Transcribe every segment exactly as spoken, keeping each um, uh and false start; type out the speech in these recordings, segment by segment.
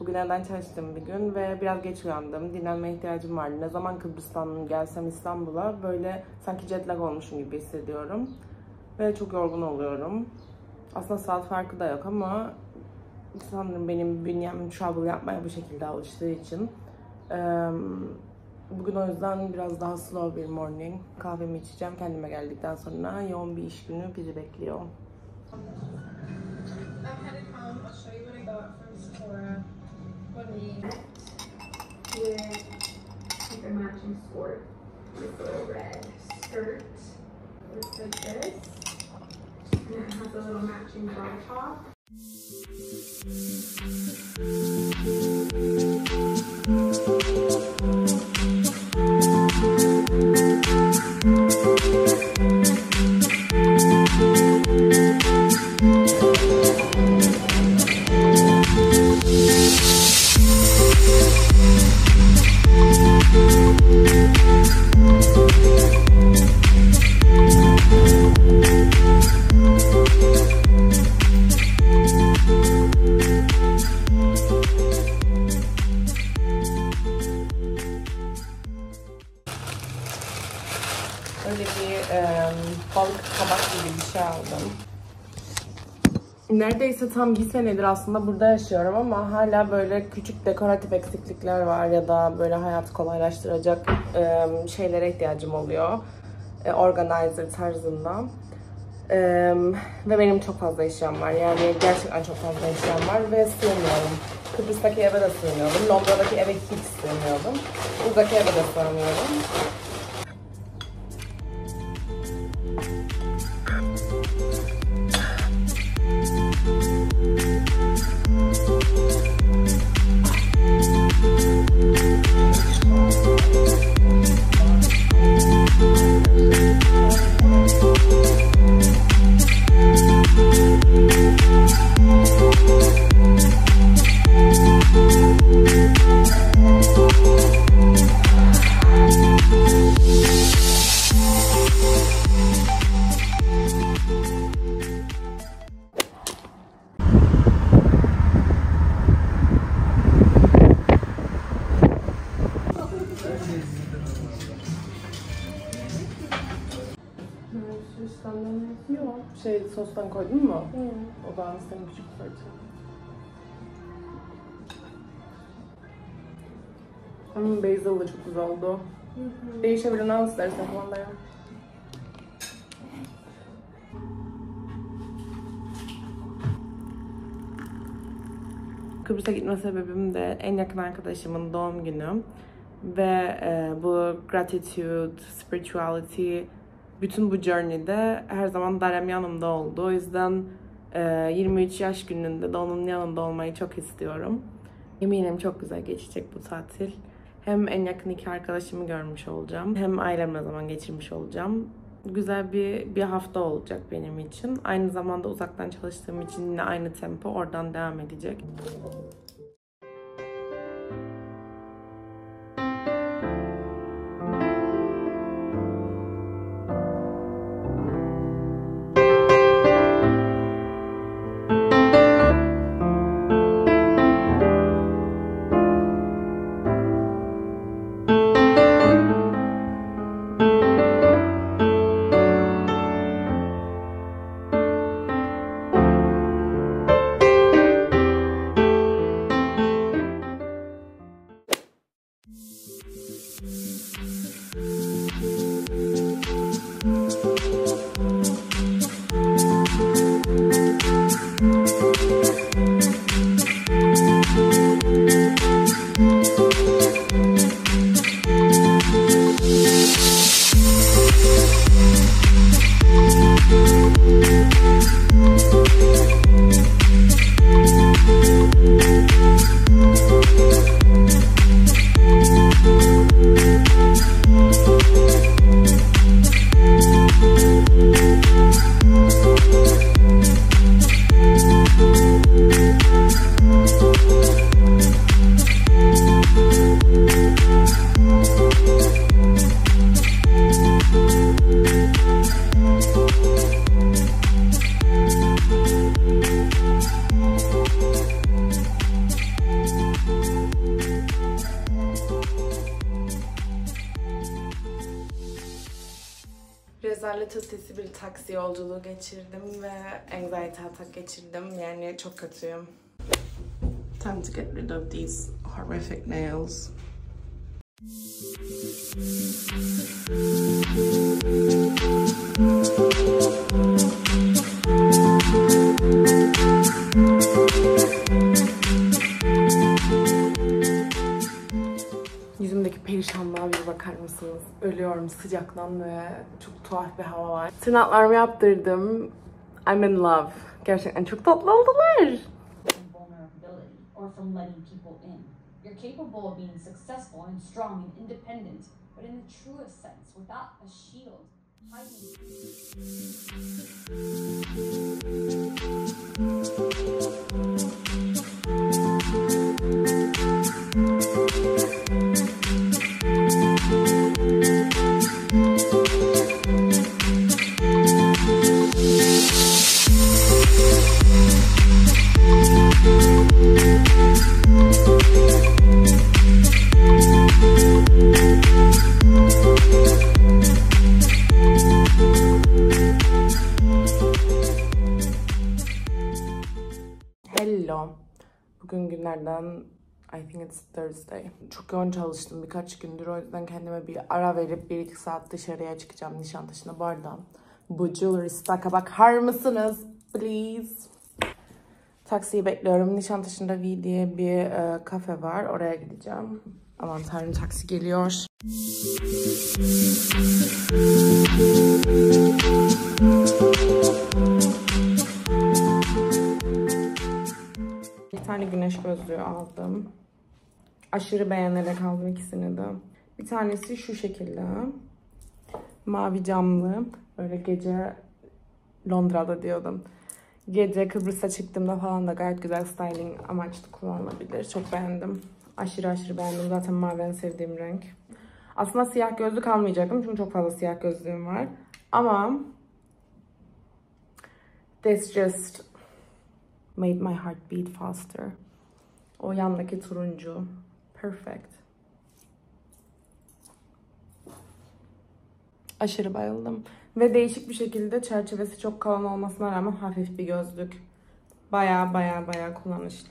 Bugün evden çalıştığım bir gün ve biraz geç uyandım. Dinlenmeye ihtiyacım vardı. Ne zaman Kıbrıs'tan gelsem İstanbul'a böyle sanki jet lag olmuşum gibi hissediyorum. Ve çok yorgun oluyorum. Aslında saat farkı da yok ama sanırım benim bünyem travel yapmaya bu şekilde alıştığı için. Bugün o yüzden biraz daha slow bir morning. Kahvemi içeceğim. Kendime geldikten sonra yoğun bir iş günü bizi bekliyor. With a matching skirt with a red skirt. Looks like this. And it has a little matching bra top. Öyle bir e, balık kabak gibi bir şey aldım. Neredeyse tam bir senedir aslında burada yaşıyorum ama hala böyle küçük dekoratif eksiklikler var ya da böyle hayatı kolaylaştıracak e, şeylere ihtiyacım oluyor. E, organizer tarzında. E, ve benim çok fazla eşyam var. Yani gerçekten çok fazla eşyam var ve sığmıyorum. Kıbrıs'taki eve de sığmıyordum. Londra'daki eve hiç sığmıyordum. Buradaki eve de sığmıyorum. Yok. Şey sostan koydun mu? Hı. O da senin küçük parça. Hmm, basil da çok güzel oldu. Hı hı. Değişebilir, ne istersen falan da ya. Kıbrıs'a gitme sebebim de en yakın arkadaşımın doğum günü. Ve e, bu gratitude, spirituality, bütün bu journey'de her zaman Darem yanımda oldu. O yüzden e, yirmi üç yaş gününde de onun yanında olmayı çok istiyorum. Eminim çok güzel geçecek bu tatil. Hem en yakın iki arkadaşımı görmüş olacağım, hem ailemle zaman geçirmiş olacağım. Güzel bir, bir hafta olacak benim için. Aynı zamanda uzaktan çalıştığım için yine aynı tempo oradan devam edecek. Gürültü sesi bir taksi yolculuğu geçirdim ve anxiety attack geçirdim. Yani çok kötüyüm. Time to get rid of these horrific nails. Yüzümdeki perişanlığa bir bakar mısınız? Ölüyorum sıcaktan ve çok tuhaf bir hava var. Tırnaklarımı yaptırdım. I'm in love. Gerçekten çok tatlı oldular. Or from letting people in. You're capable of being successful and strong and independent, but in the truest sense, without a shield, hiding. Hello. Bugün günlerden I think it's Thursday. Çok yoğun çalıştım birkaç gündür. O yüzden kendime bir ara verip bir iki saat dışarıya çıkacağım Nişantaşı'na. Bu arada bu jewelry stock'a bakar mısınız? Please. Taksiyi bekliyorum. Nişantaşı'nda V diye bir e, kafe var. Oraya gideceğim. Aman tanrım taksi geliyor. Bir tane güneş gözlüğü aldım. Aşırı beğenerek aldım ikisini de. Bir tanesi şu şekilde. Mavi camlı. Böyle gece Londra'da diyordum. Gece Kıbrıs'a çıktığımda falan da gayet güzel styling amaçlı kullanılabilir. Çok beğendim. Aşırı aşırı beğendim. Zaten mavi en sevdiğim renk. Aslında siyah gözlük almayacaktım. Çünkü çok fazla siyah gözlüğüm var. Ama this just made my heart beat faster. O yandaki turuncu. Perfect. Aşırı bayıldım. Ve değişik bir şekilde çerçevesi çok kalın olmasına rağmen hafif bir gözlük. Baya baya baya kullanışlı.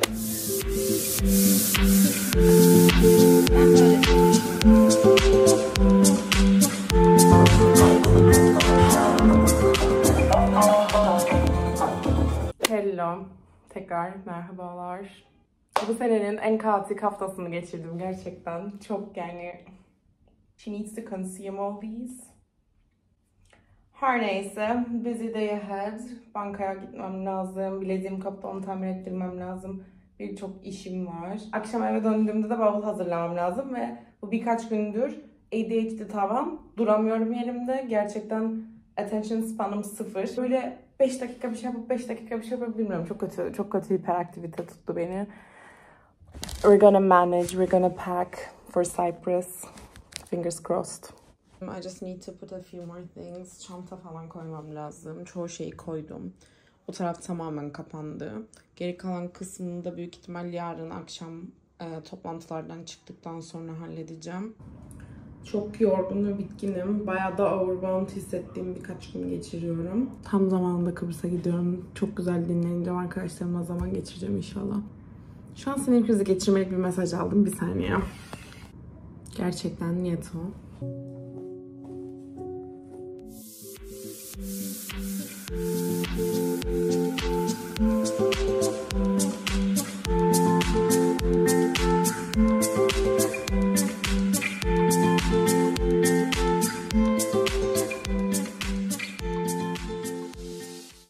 Hello. Tekrar merhabalar. Bu senenin en kaotik haftasını geçirdim gerçekten. Çok yani... She needs to consume all these. Her neyse. Busy day ahead. Bankaya gitmem lazım. Bileziğim kapıda, onu tamir ettirmem lazım. Birçok işim var. Akşam eve döndüğümde de bavul hazırlamam lazım ve bu birkaç gündür A D H D tavan. Duramıyorum yerimde. Gerçekten attention spanım sıfır. Böyle beş dakika bir şey yapıp beş dakika bir şey yapıp bilmiyorum. Çok kötü, çok kötü hiperaktivite tuttu beni. We're gonna manage. We're gonna pack for Cyprus. Fingers crossed. I just need to put a few more things. Çanta falan koymam lazım. Çoğu şeyi koydum. O taraf tamamen kapandı. Geri kalan kısmını da büyük ihtimal yarın akşam e, toplantılardan çıktıktan sonra halledeceğim. Çok yorgun ve bitkinim. Bayağı da overwhelmed hissettiğim birkaç gün geçiriyorum. Tam zamanında Kıbrıs'a gidiyorum. Çok güzel dinleneceğim. Arkadaşlarımla zaman geçireceğim inşallah. Şu an sinir krizi geçirmelik bir mesaj aldım. Bir saniye. Gerçekten niyet o.